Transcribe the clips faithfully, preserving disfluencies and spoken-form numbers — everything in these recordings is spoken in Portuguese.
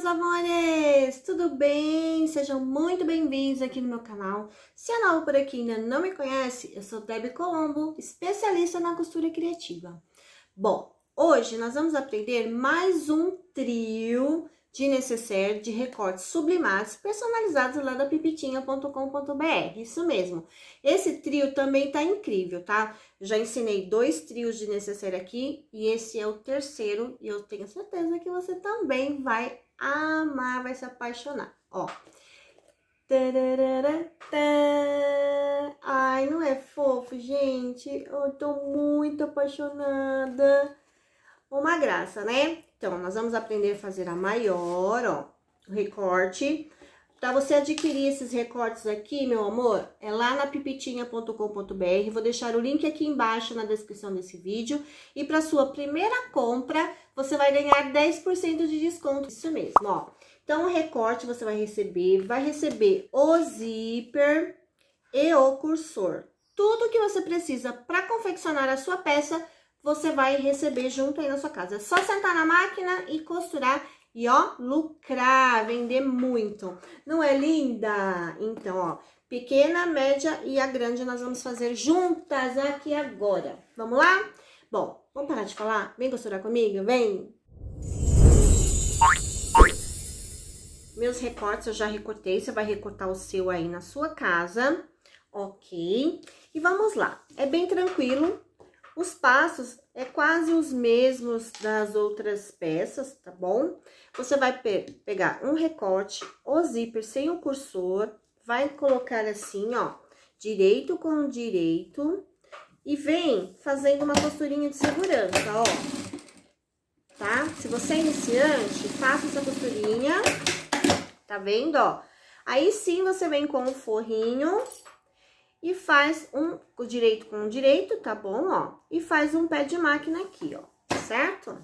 amores! Tudo bem? Sejam muito bem-vindos aqui no meu canal. Se é novo por aqui e ainda não me conhece, eu sou Debbie Colombo, especialista na costura criativa. Bom, hoje nós vamos aprender mais um trio de necessaire de recortes sublimados personalizados lá da pipitinha ponto com ponto br. Isso mesmo. Esse trio também tá incrível, tá? Já ensinei dois trios de necessaire aqui e esse é o terceiro e eu tenho certeza que você também vai amar, vai se apaixonar. Ó. Ai, não é fofo, gente? Eu tô muito apaixonada. Uma graça, né? Então, nós vamos aprender a fazer a maior, ó, o recorte. Para você adquirir esses recortes aqui, meu amor, é lá na pipitinha ponto com ponto br. Vou deixar o link aqui embaixo na descrição desse vídeo. E para sua primeira compra, você vai ganhar dez por cento de desconto. Isso mesmo, ó. Então, o recorte você vai receber, vai receber o zíper e o cursor. Tudo que você precisa para confeccionar a sua peça, você vai receber junto aí na sua casa. É só sentar na máquina e costurar e, ó, lucrar, vender muito. Não é linda? Então, ó, pequena, média e a grande nós vamos fazer juntas aqui agora. Vamos lá? Bom, vamos parar de falar? Vem costurar comigo? Vem! Meus recortes eu já recortei, você vai recortar o seu aí na sua casa, ok? E vamos lá, é bem tranquilo. Os passos é quase os mesmos das outras peças, tá bom? Você vai pe pegar um recorte, o zíper sem o cursor, vai colocar assim, ó, direito com direito, e vem fazendo uma costurinha de segurança, ó, tá? Se você é iniciante, faça essa costurinha, tá vendo, ó? Aí sim você vem com o forrinho e faz um o direito com o direito, tá bom, ó? E faz um pé de máquina aqui, ó, certo?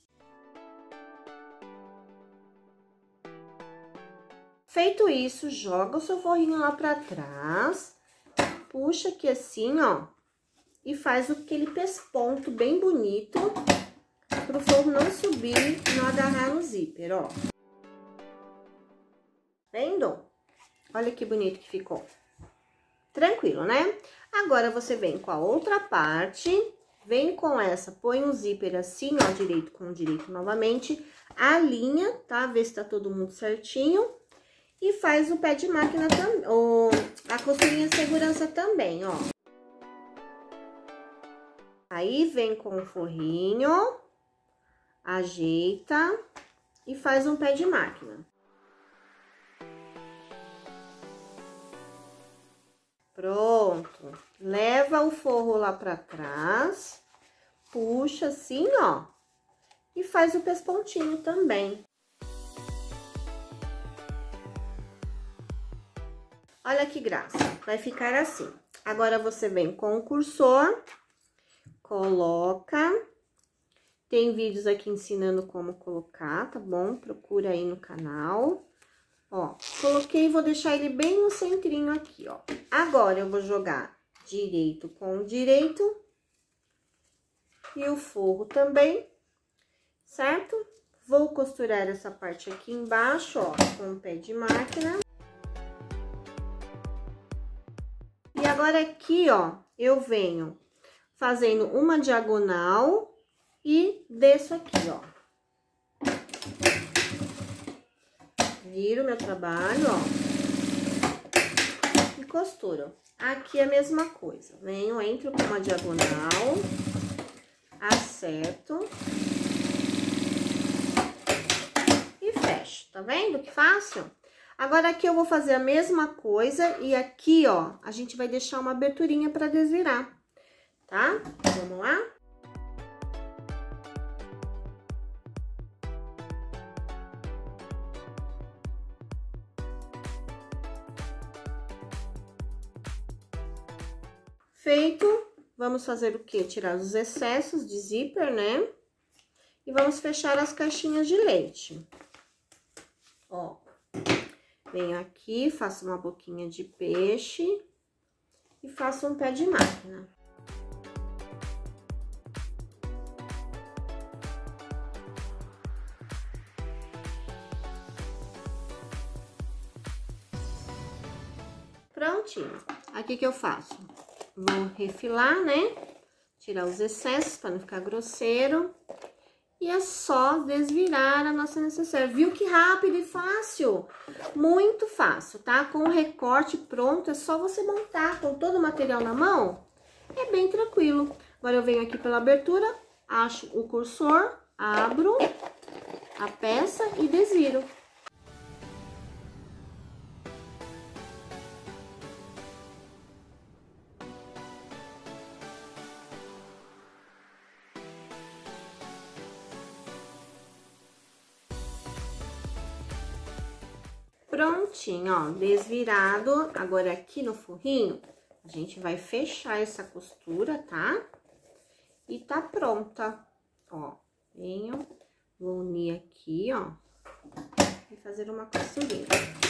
Feito isso, joga o seu forrinho lá pra trás, puxa aqui assim, ó, e faz aquele pesponto bem bonito, pro forro não subir e não agarrar no zíper, ó. Vendo? Olha que bonito que ficou. Tranquilo, né? Agora, você vem com a outra parte, vem com essa, põe um zíper assim, ó, direito com direito novamente, alinha, tá? Vê se tá todo mundo certinho. E faz o pé de máquina também, ou a costurinha de segurança também, ó. Aí, vem com o forrinho, ajeita e faz um pé de máquina. Pronto, leva o forro lá pra trás, puxa assim, ó, e faz o pespontinho também. Olha que graça, vai ficar assim. Agora, você vem com o cursor, coloca, tem vídeos aqui ensinando como colocar, tá bom? Procura aí no canal. Ó, coloquei e vou deixar ele bem no centrinho aqui, ó. Agora, eu vou jogar direito com direito e o forro também, certo? Vou costurar essa parte aqui embaixo, ó, com o pé de máquina. E agora, aqui, ó, eu venho fazendo uma diagonal e desço aqui, ó. Viro meu trabalho, ó, e costuro. Aqui é a mesma coisa, venho, entro com uma diagonal, acerto e fecho, tá vendo que fácil? Agora, aqui eu vou fazer a mesma coisa e aqui, ó, a gente vai deixar uma aberturinha pra desvirar, tá? Vamos lá? Feito, vamos fazer o quê? Tirar os excessos de zíper, né? E vamos fechar as caixinhas de leite. Ó, venho aqui, faço uma boquinha de peixe e faço um pé de máquina. Prontinho. Aqui que eu faço? Vou refilar, né? Tirar os excessos para não ficar grosseiro. E é só desvirar a nossa necessaire. Viu que rápido e fácil? Muito fácil, tá? Com o recorte pronto, é só você montar com todo o material na mão. É bem tranquilo. Agora eu venho aqui pela abertura, acho o cursor, abro a peça e desviro. Prontinho, ó, desvirado. Agora aqui no forrinho, a gente vai fechar essa costura, tá? E tá pronta, ó. Venho, vou unir aqui, ó, e fazer uma costurinha.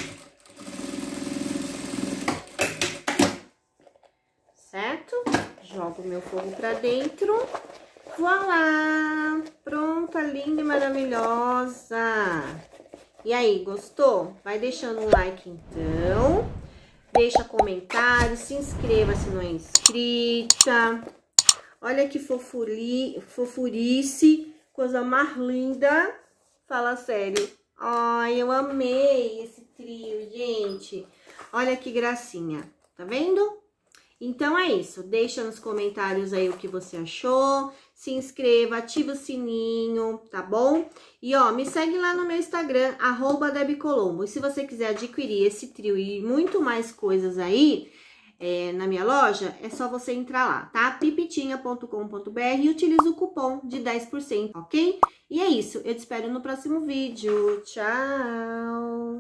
Certo? Jogo meu forro pra dentro. Voilá! Pronta, linda e maravilhosa! E aí, gostou? Vai deixando um like, então. Deixa comentário, se inscreva se não é inscrita. Olha que fofuri, fofurice, coisa mais linda. Fala sério. Ai, eu amei esse trio, gente. Olha que gracinha, tá vendo? Então é isso, deixa nos comentários aí o que você achou, se inscreva, ativa o sininho, tá bom? E ó, me segue lá no meu Instagram, arroba Debi Colombo. E se você quiser adquirir esse trio e muito mais coisas aí é, na minha loja, é só você entrar lá, tá? pipitinha ponto com ponto br e utiliza o cupom de dez por cento, ok? E é isso, eu te espero no próximo vídeo. Tchau!